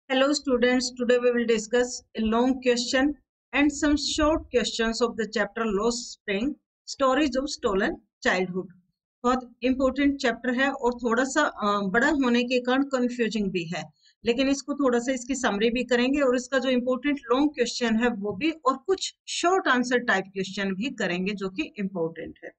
Hello students, today we will discuss a long question and some short questions of the chapter Lost Spring, Stories of Stolen Childhood. बहुत important chapter है और थोड़ा सा बड़ा होने के कारण confusing भी है, लेकिन इसको थोड़ा सा इसकी summary भी करेंगे और इसका जो important long question है वो भी, और कुछ short answer type question भी करेंगे जो कि important है।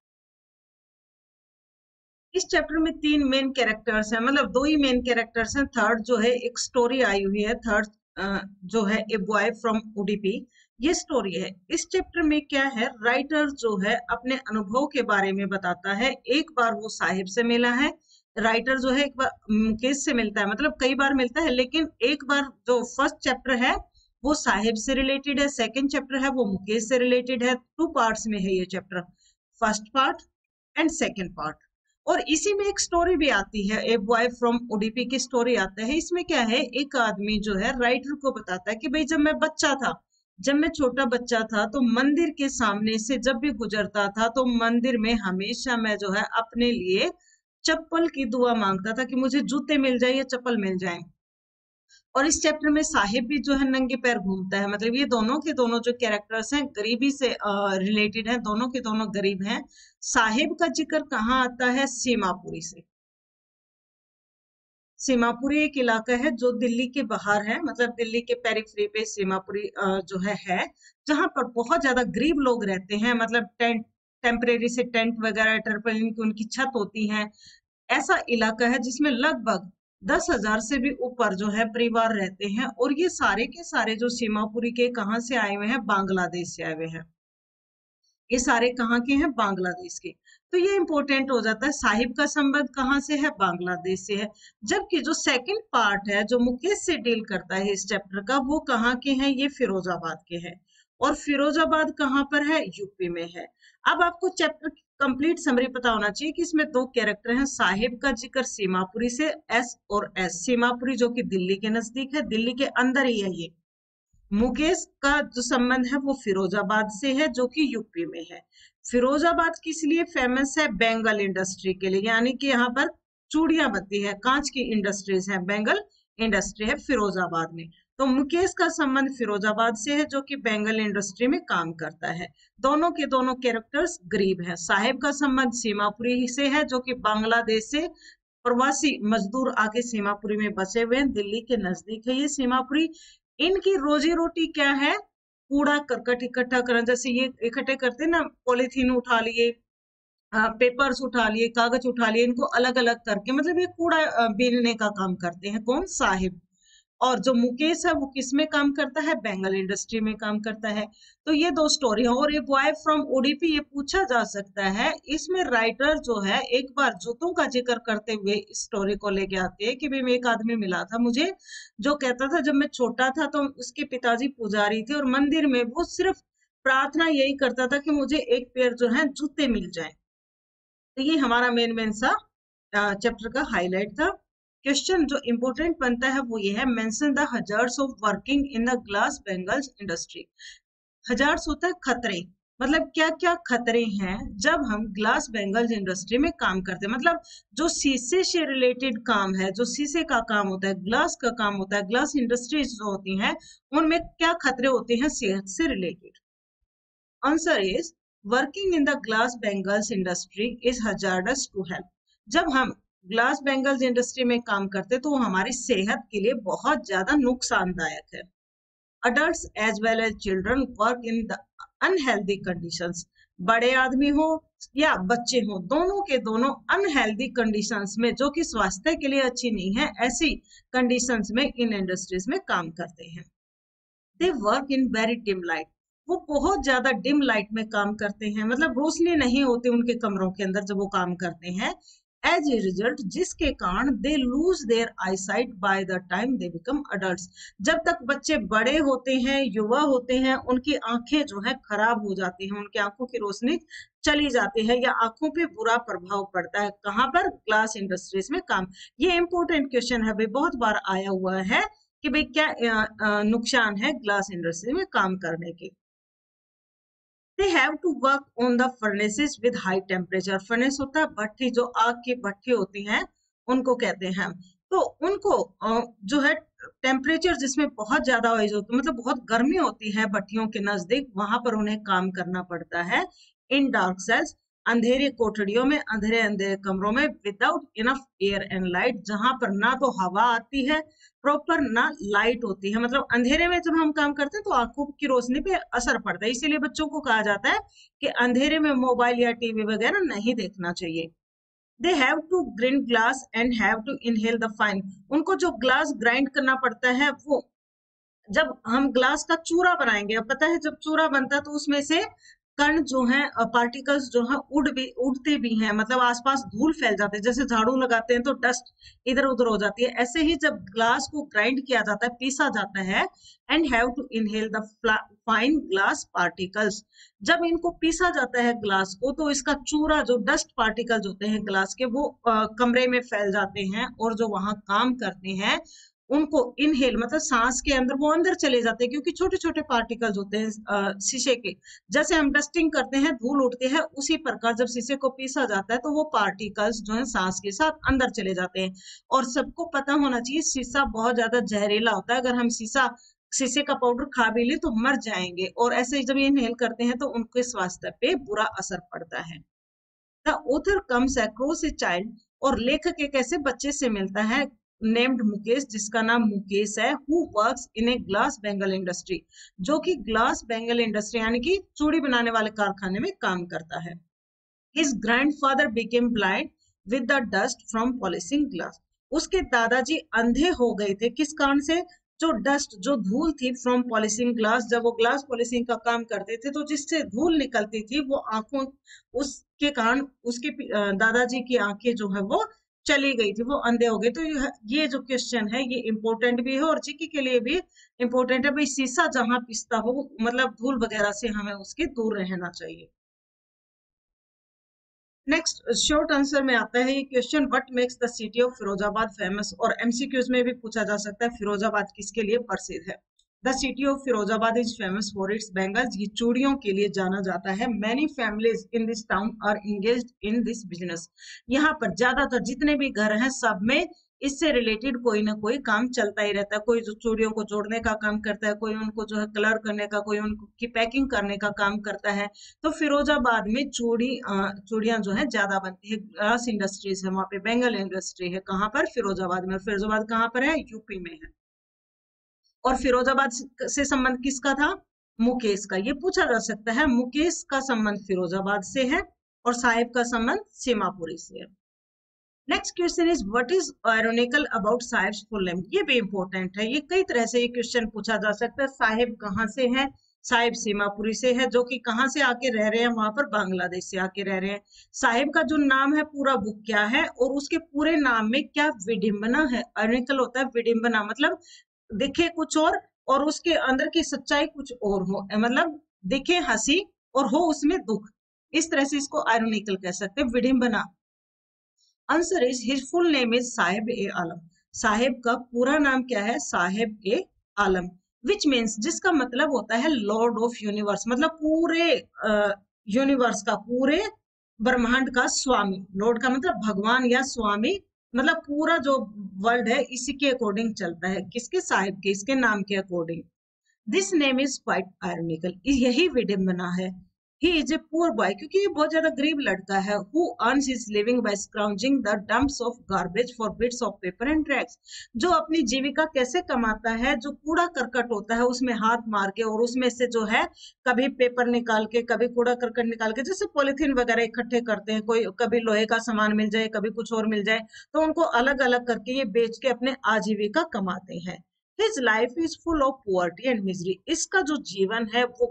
इस चैप्टर में 3 मेन कैरेक्टर्स हैं, मतलब 2 ही मेन कैरेक्टर्स हैं। थर्ड जो है एक स्टोरी आई हुई है, थर्ड जो है ए बॉय फ्रॉम उडीपी, ये स्टोरी है। इस चैप्टर में क्या है, राइटर जो है अपने अनुभव के बारे में बताता है। एक बार वो साहिब से मिला है, राइटर जो है एक बार मुकेश से मिलता है, मतलब कई बार मिलता है, लेकिन एक बार जो फर्स्ट चैप्टर है वो साहिब से रिलेटेड है, सेकेंड चैप्टर है वो मुकेश से रिलेटेड है। 2 पार्ट्स में है ये chapter, first part and second part. और इसी में एक स्टोरी भी आती है, ए बॉय फ्रॉम ओडीपी की स्टोरी आता है। इसमें क्या है, एक आदमी जो है राइटर को बताता है कि भाई जब मैं बच्चा था, जब मैं छोटा बच्चा था तो मंदिर के सामने से जब भी गुजरता था तो मंदिर में हमेशा मैं जो है अपने लिए चप्पल की दुआ मांगता था कि मुझे जूते मिल जाए या चप्पल मिल जाए। और इस चैप्टर में साहिब भी जो है नंगे पैर घूमता है, मतलब ये दोनों के दोनों जो कैरेक्टर्स हैं गरीबी से रिलेटेड हैं, दोनों के दोनों गरीब हैं। साहिब का जिक्र कहाँ आता है, सीमापुरी से। सीमापुरी एक इलाका है जो दिल्ली के बाहर है, मतलब दिल्ली के पेरिफेरी पे सीमापुरी जो है जहां पर बहुत ज्यादा गरीब लोग रहते हैं, मतलब टेम्परेरी से टेंट वगैरह टर्पलिन की उनकी छत होती है। ऐसा इलाका है जिसमें लगभग 10,000 से भी ऊपर जो है परिवार रहते हैं, और ये सारे के सारे जो सीमापुरी के कहाँ से आए हुए हैं, बांग्लादेश से आए हुए हैं। ये सारे कहाँ के हैं, बांग्लादेश के। तो ये इंपॉर्टेंट हो जाता है, साहिब का संबंध कहाँ से है, बांग्लादेश से है। जबकि जो सेकंड पार्ट है जो मुकेश से डील करता है इस चैप्टर का, वो कहाँ के हैं, ये फिरोजाबाद के हैं। और फिरोजाबाद कहाँ पर है, यूपी में है। अब आपको चैप्टर की कंप्लीट समरी पता होना चाहिए कि इसमें 2 कैरेक्टर हैं। साहिब का जिक्र सीमापुरी से, एस और एस, सीमापुरी जो कि दिल्ली के नजदीक है, दिल्ली के अंदर ही है ये। मुकेश का जो संबंध है वो फिरोजाबाद से है जो कि यूपी में है। फिरोजाबाद किस लिए फेमस है, बेंगल इंडस्ट्री के लिए, यानी कि यहाँ पर चूड़ियां बनती है, कांच की इंडस्ट्रीज है, बेंगल इंडस्ट्री है फिरोजाबाद में। तो मुकेश का संबंध फिरोजाबाद से है जो कि बेंगल इंडस्ट्री में काम करता है। दोनों के दोनों कैरेक्टर्स गरीब हैं। साहिब का संबंध सीमापुरी से है जो कि बांग्लादेश से प्रवासी मजदूर आके सीमापुरी में बसे हुए हैं, दिल्ली के नजदीक है ये सीमापुरी। इनकी रोजी रोटी क्या है, कूड़ा करकट इकट्ठा करना, जैसे ये इकट्ठे करते हैं ना, पॉलिथीन उठा लिए, पेपर्स उठा लिए, कागज उठा लिए, इनको अलग अलग करके, मतलब ये कूड़ा बीनने का काम करते हैं कौन, साहिब। और जो मुकेश है वो किस में काम करता है, बेंगल इंडस्ट्री में काम करता है। तो ये 2 स्टोरी है। और ये बॉय फ्रॉम ओडीपी, ये पूछा जा सकता है, इसमें राइटर जो है एक बार जूतों का जिक्र करते हुए इस स्टोरी को लेके आते हैं कि भाई मैं एक आदमी मिला था मुझे, जो कहता था जब मैं छोटा था तो उसके पिताजी पुजारी थे और मंदिर में वो सिर्फ प्रार्थना यही करता था कि मुझे एक पेयर जो है जूते मिल जाए। तो ये हमारा मेन मेन सा चैप्टर का हाईलाइट था। क्वेश्चन जो इंपॉर्टेंट बनता है वो ये है, mention the hazards of working in the glass bangles industry. Hazards होता है खतरे, मतलब क्या क्या खतरे हैं जब हम ग्लास बेंगल्स इंडस्ट्री में काम करते हैं। मतलब जो शीशे से रिलेटेड काम है, जो शीशे का काम होता है, ग्लास का काम होता है, ग्लास इंडस्ट्रीज जो होती हैं उनमें क्या खतरे होते हैं सेहत से related. Answer is, working in the glass bangles industry is hazardous to health. जब हम ग्लास बेंगल्स इंडस्ट्री में काम करते तो वो हमारी सेहत के लिए बहुत ज्यादा नुकसानदायक है। Adults as well as children work in the unhealthy conditions. बड़े आदमी हो या बच्चे हो, दोनों के दोनों अनहेल्दी कंडीशंस में, जो कि स्वास्थ्य के लिए अच्छी नहीं है, ऐसी कंडीशंस में इन इंडस्ट्रीज में काम करते हैं। They work in very dim light, वो बहुत ज्यादा डिम लाइट में काम करते हैं, मतलब रोशनी नहीं होती उनके कमरों के अंदर जब वो काम करते हैं। एज ए रिजल्ट, जिसके कारण they lose their eyesight by the time they become adult. जब तक बच्चे बड़े होते हैं, युवा होते हैं, उनकी आंखें जो है खराब हो जाती हैं, उनकी आंखों की रोशनी चली जाती है या आंखों पे बुरा प्रभाव पड़ता है। कहाँ पर, ग्लास इंडस्ट्रीज में काम। ये इंपॉर्टेंट क्वेश्चन है भाई, बहुत बार आया हुआ है कि भाई क्या नुकसान है ग्लास इंडस्ट्री में काम करने के। They have to work on the furnaces with high temperature. Furnace होता है भट्टी, जो आग की भट्टी होती हैं उनको कहते हैं। तो तो उनको जो है टेम्परेचर जिसमें बहुत ज्यादा वाइज होती मतलब बहुत गर्मी होती है भट्टियों के नजदीक, वहां पर उन्हें काम करना पड़ता है इन डार्क सेल्स, अंधेरी कोठरियों में, अंधेरे अंधेरे कमरों में, without enough air and light, जहां पर ना तो हवा आती है प्रॉपर ना लाइट होती है। मतलब अंधेरे में जब हम काम करते हैं तो आंखों की रोशनी पे असर पड़ता है, इसीलिए बच्चों को कहा जाता है कि अंधेरे में मोबाइल या टीवी वगैरह नहीं देखना चाहिए। They have to grind glass and have to inhale the fine, उनको जो ग्लास ग्राइंड करना पड़ता है वो, जब हम ग्लास का चूरा बनाएंगे, अब पता है जब चूरा बनता है तो उसमें से कण जो है, पार्टिकल्स जो है उड़ते भी हैं, मतलब आसपास धूल फैल जाते हैं, जैसे झाड़ू लगाते हैं तो डस्ट इधर उधर हो जाती है, ऐसे ही जब ग्लास को ग्राइंड किया जाता है, पीसा जाता है, and have to inhale the fine glass particles, जब इनको पीसा जाता है ग्लास को तो इसका चूरा, जो डस्ट पार्टिकल्स होते हैं ग्लास के, वो कमरे में फैल जाते हैं, और जो वहां काम करते हैं उनको इनहेल मतलब सांस के अंदर वो अंदर चले जाते हैं, क्योंकि छोटे छोटे पार्टिकल्स होते हैं शीशे के, जैसे हम डस्टिंग करते हैं धूल उड़ती है, उसी प्रकार जब शीशे को पीसा जाता है तो वो पार्टिकल्स जो है सांस के साथ अंदर चले जाते हैं। और सबको पता होना चाहिए शीशा बहुत ज्यादा जहरीला होता है, अगर हम शीशे का पाउडर खा भी ले तो मर जाएंगे, और ऐसे ही जब ये इनहेल करते हैं तो उनके स्वास्थ्य पे बुरा असर पड़ता है। The author comes across a child, और लेखक एक ऐसे बच्चे से मिलता है नेम्ड मुकेश, जिसका नाम मुकेश है, who works in a glass bangle industry, जो कि ग्लास बैंगल इंडस्ट्री यानी कि चूड़ी बनाने वाले कारखाने में काम करता है। His grandfather became blind with the dust from polishing glass, उसके दादाजी अंधे हो गए थे किस कारण से, जो डस्ट जो धूल थी फ्रॉम पॉलिशिंग ग्लास, जब वो ग्लास पॉलिशिंग का काम करते थे तो जिससे धूल निकलती थी वो आंखों, उसके कारण उसके दादाजी की आंखें जो है वो चली गई थी, वो अंधे हो गए। तो ये जो क्वेश्चन है ये इंपॉर्टेंट भी है और जीके के लिए भी इंपॉर्टेंट है भाई, शीशा जहां पिसता हो मतलब धूल वगैरह से हमें उसके दूर रहना चाहिए। नेक्स्ट शॉर्ट आंसर में आता है ये question, what makes the city of Firozabad famous, और एमसीक्यूज में भी पूछा जा सकता है फिरोजाबाद किसके लिए प्रसिद्ध है। The city of Firozabad is famous for its bangles, ये चूड़ियों के लिए जाना जाता है। Many families in this town are engaged in this business, यहाँ पर ज्यादातर जितने भी घर हैं सब में इससे रिलेटेड कोई ना कोई काम चलता ही रहता है, कोई जो चूड़ियों को जोड़ने का काम करता है, कोई उनको जो है कलर करने का, कोई उनकी पैकिंग करने का काम करता है। तो फिरोजाबाद में चूड़ियां जो है ज्यादा बनती है, ग्लास इंडस्ट्रीज है वहां पे, बेंगल इंडस्ट्री है, कहाँ पर, फिरोजाबाद में। और फिरोजाबाद कहाँ पर है, यूपी में है। और फिरोजाबाद से संबंध किसका था, मुकेश का, ये पूछा जा सकता है, मुकेश का संबंध फिरोजाबाद से है और साहिब का संबंध सीमापुरी से है। Next question is what is ironical about Saheb's full name, ये भी इंपॉर्टेंट है, ये कई तरह से ये क्वेश्चन पूछा जा सकता है। साहिब कहाँ से है, साहिब सीमापुरी से है, जो कि कहाँ से आके रह रहे हैं, वहां पर बांग्लादेश से आके रह रहे हैं। साहिब का जो नाम है पूरा वो क्या है, और उसके पूरे नाम में क्या विडिंबना है। आयरोनिकल होता है विडिंबना, मतलब दिखे कुछ और उसके अंदर की सच्चाई कुछ और हो, मतलब दिखे हंसी और हो उसमें दुख, इस तरह से इसको आयरोनिकल कह सकते हैं, विडिंबना। Answer is his full name is Saheb e Alam, Saheb का पूरा नाम क्या है, साहिब ए आलम, विच मीन्स जिसका मतलब होता है लॉर्ड ऑफ यूनिवर्स, मतलब पूरे यूनिवर्स का, पूरे ब्रह्मांड का स्वामी। लॉर्ड का मतलब भगवान या स्वामी, मतलब पूरा जो वर्ल्ड है इसी के अकॉर्डिंग चलता है, किसके, साहिब के, इसके नाम के according. This name is quite ironical, यही विडंबना है। He is a poor boy, क्योंकि ये बहुत ज्यादा गरीब लड़का है, who earns his living by scrounging the dumps of garbage for bits of paper and rags, जो अपनी जीविका कैसे कमाता है, जो कूड़ा करकट होता है उसमें हाथ मार के, और उसमें से जो है कभी पेपर निकाल के, कभी कूड़ा करकट निकाल के, जैसे पॉलिथीन वगैरह इकट्ठे करते हैं, कोई कभी लोहे का सामान मिल जाए, कभी कुछ और मिल जाए, तो उनको अलग अलग करके ये बेच के अपने आजीविका कमाते हैं। His life is full of poverty and misery, इसका जो जीवन है वो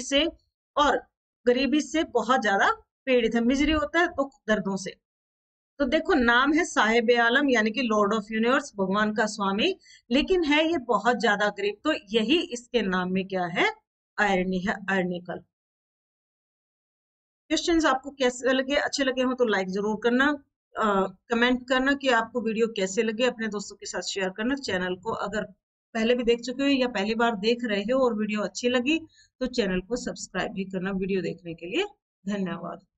गरीबी से बहुत ज्यादा पीड़ित है। मिजरी होता है दुख दर्दों से। तो देखो नाम है साहिब आलम यानी कि लॉर्ड ऑफ यूनिवर्स, भगवान का स्वामी, लेकिन है ये बहुत ज्यादा गरीब, तो यही इसके नाम में क्या है, आयरनी है, आयरनिकल। क्वेश्चंस आपको कैसे लगे, अच्छे लगे हो तो लाइक जरूर करना, कमेंट करना कि आपको वीडियो कैसे लगे, अपने दोस्तों के साथ शेयर करना। चैनल को अगर पहले भी देख चुके हो या पहली बार देख रहे हो और वीडियो अच्छी लगी तो चैनल को सब्सक्राइब भी करना। वीडियो देखने के लिए धन्यवाद।